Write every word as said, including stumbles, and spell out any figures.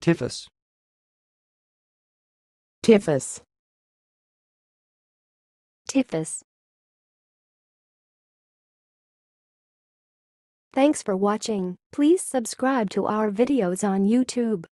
typhus, typhus, typhus. Thanks for watching. Please subscribe to our videos on YouTube.